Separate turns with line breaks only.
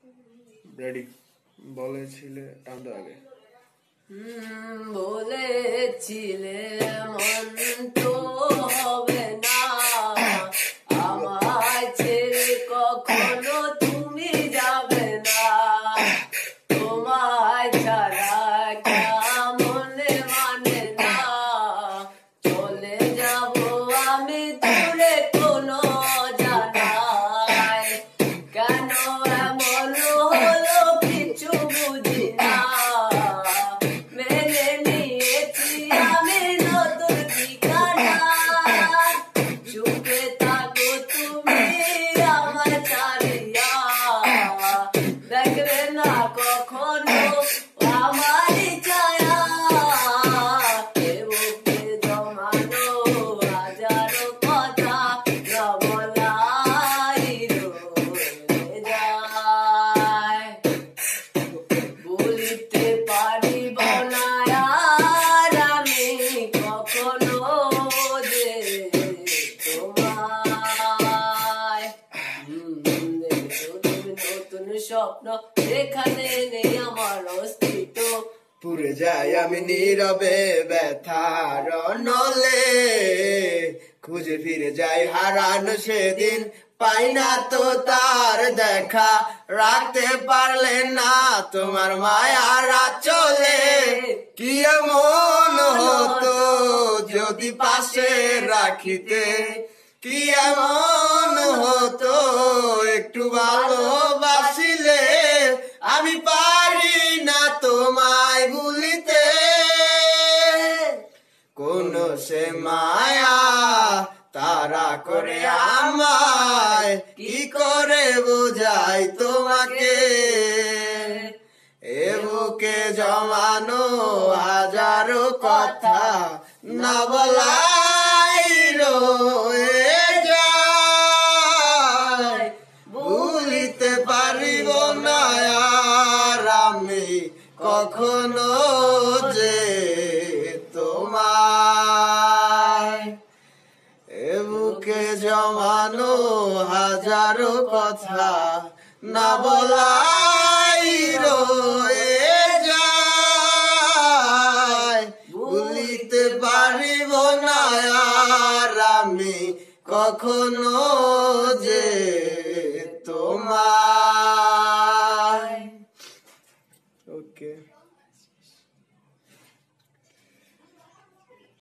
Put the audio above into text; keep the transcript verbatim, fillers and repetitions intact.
Ready বলেছিলে টানতে আগে
বলেছিলে মন তো হবে না আমায় ছেড়ে কখনো তুমি যাবে না তোমায় ছাড়া মনে মানে না চলে যাব আমি দূরে কোনো জানায় কেন এমন হলো কিছু বুঝি না মেনে নিয়েছি আমি নতুন ঠিকানা সুখে থাকো তুমি আমার ছাড়িয়া দেখবে না কখনো আমারই ছায়া বুকে জমানো হাজারো কথা না বলাই রয়ে যায় বলিতে পারিব না আর আমি কখনো যে তোমায় দেখছো তুমি নতুন স্বপ্ন এখানে নেই আমার অস্তিত্ব
পুরে যাই আমি নীরবে ব্যথার নলে খুঁজে ফিরে যাই হারানো সেদিন পাই না তো তার দেখা রাখতে পারলে না তোমার মায়ার চলে কি এমন হতো যদি পাশে রাখিতে কি এমন হতো একটু ভালোবাসিলে আমি পারি না তোমায় ভুলিতে কোন সে মায়া তারা করে আমায় কি করে বোঝাই তোমাকে এ বুকে জমানো হাজারো কথা না বলাই রয়ে যায় ভুলিতে পারিব না আর আমি কখনো যে তোমায় এ বুকে জমানো হাজারো কথা না বলাই রয়ে যায় ভুলিতে পারিব না আর আমি কখনো যে তোমায়।